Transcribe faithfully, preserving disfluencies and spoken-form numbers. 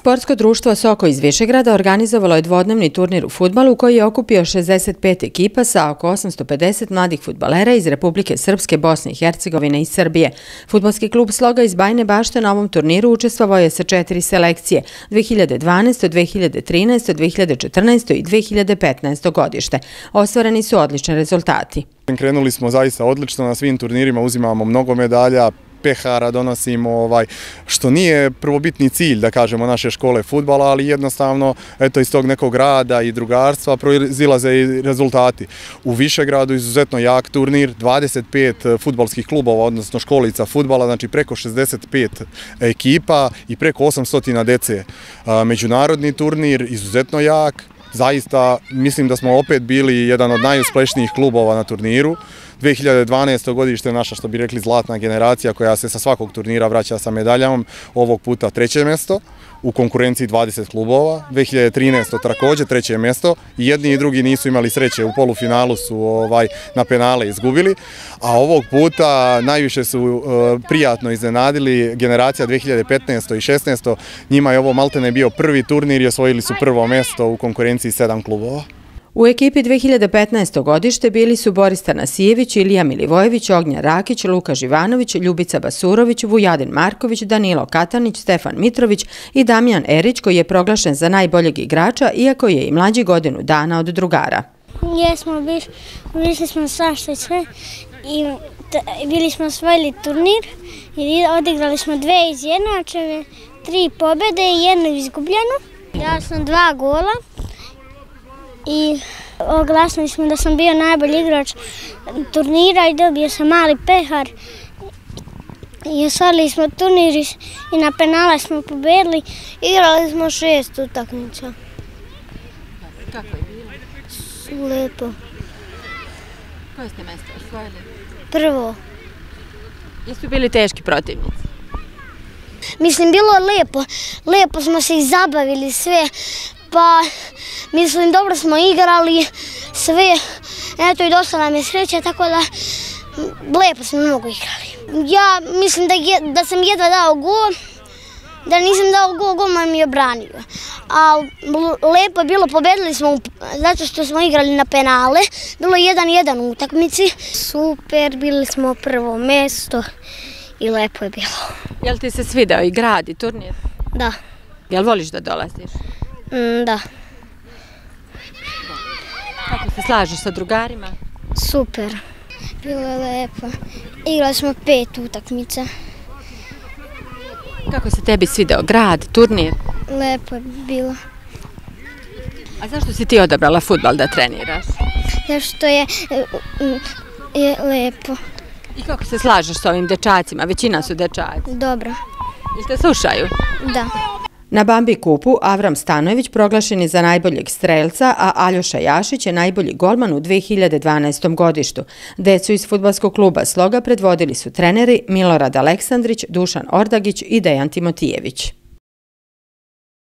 Sportsko društvo Soko iz Višegrada organizovalo je dvodnevni turnir u fudbalu koji je okupio šezdeset pet ekipa sa oko osamsto pedeset mladih fudbalera iz Republike Srpske, Bosne i Hercegovine i Srbije. Fudbalski klub Sloga iz Bajine Bašte na ovom turniru učestvovao je sa četiri selekcije: dve hiljade dvanaeste. dve hiljade trinaeste. dve hiljade četrnaeste. i dve hiljade petnaeste. godište. Ostvareni su odlični rezultati. Krenuli smo zaista odlično, na svim turnirima uzimamo mnogo medalja, pehara donosimo, ovaj, što nije prvobitni cilj, da kažemo, naše škole fudbala, ali jednostavno eto, iz tog nekog rada i drugarstva proizilaze i rezultati. U Višegradu izuzetno jak turnir, dvadeset pet fudbalskih klubova, odnosno školica fudbala, znači preko šezdeset pet ekipa i preko osamsto dece. Međunarodni turnir izuzetno jak. Zaista mislim da smo opet bili jedan od najuspješnijih klubova na turniru. dve hiljade dvanaeste. godište je naša, što bi rekli, zlatna generacija koja se sa svakog turnira vraća sa medaljama, ovog puta treće mjesto u konkurenciji dvadeset klubova. dve hiljade trinaeste. također treće mjesto, i jedni i drugi nisu imali sreće, u polufinalu su ovaj, na penale izgubili, a ovog puta najviše su uh, prijatno iznenadili generacija dve hiljade petnaeste. i šesnaeste. Njima je ovo maltene bio prvi turnir i osvojili su prvo mjesto u konkurenciji sedam klubova. U ekipi dve hiljade petnaeste. godište bili su Boris Tanasijević, Ilija Milivojević, Ognjen Rakić, Luka Živanović, Ljubica Basurović, Vujadin Marković, Danilo Katanić, Stefan Mitrović i Damjan Erić, koji je proglašen za najboljeg igrača, iako je i mlađi godinu dana od drugara. Jesmo, bili smo svašta sve i bili smo osvojili turnir i odigrali smo dve izjednačene, tri pobjede i jednu izgubljenu. Ja sam dva gola. I oglasili smo da sam bio najbolji igrač turnira i dobio sam mali pehar. I osvojili smo turnir i na penale smo pobedili. Igrali smo šest utakmica. Kako je bilo? Lepo. Koje ste mjesto osvojili? Prvo. Jesu bili teški protivnici? Mislim, bilo je lepo. Lepo smo se i zabavili sve. Pa, mislim, dobro smo igrali sve, eto i dosta nam je sreće, tako da lepo smo mnogo igrali. Ja mislim da, je, da sam jedva dao gol, da nisam dao gol, golman mi je obranio. A lepo je bilo, pobedili smo zato što smo igrali na penale, bilo je jedan jedan u utakmici. Super, bili smo prvo mjesto i lepo je bilo. Jel ti se svidao i grad i turnir? Da. Jel voliš da dolaziš? Mm, da. Kako se slažeš sa drugarima? Super. Bilo je lepo. Igrali smo pet utakmica. Kako se tebi svidao grad, turnir? Lepo je bilo. A zašto si ti odabrala fudbal da treniraš? Zašto je, je lepo. I kako se slažeš sa ovim dečacima? Većina su dečaci. Dobro. Jel te slušaju? Da. Na Bambi kupu Avram Stanojević proglašen je za najboljeg strelca, a Aljoša Jašić je najbolji golman u dve hiljade dvanaestom. godištu. Decu iz fudbalskog kluba Sloga predvodili su treneri Milorad Aleksandrić, Dušan Ordagić i Dejan Timotijević.